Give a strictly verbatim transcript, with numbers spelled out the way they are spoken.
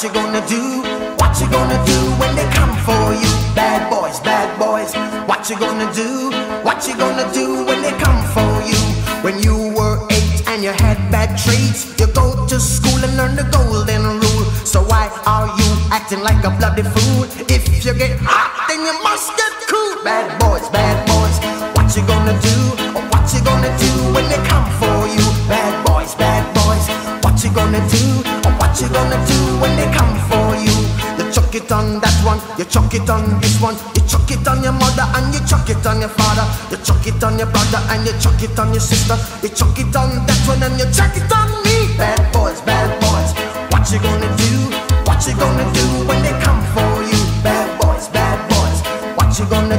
you gonna do? What you gonna do when they come for you? Bad boys, bad boys. What you gonna do? What you gonna do when they come for you? When you were eight and you had bad traits, you go to school and learn the golden rule. So why are you acting like a bloody fool? If you get hot, then you must get cool. Bad boys, bad boys. What you gonna do? What you gonna do when they come for you? Bad boys, bad boys. What you gonna do? What you gonna do when they come for you? You chuck it on that one, you chuck it on this one, you chuck it on your mother and you chuck it on your father, you chuck it on your brother and you chuck it on your sister, you chuck it on that one and you chuck it on me. Bad boys, bad boys. What you gonna do? What you gonna do when they come for you? Bad boys, bad boys. What you gonna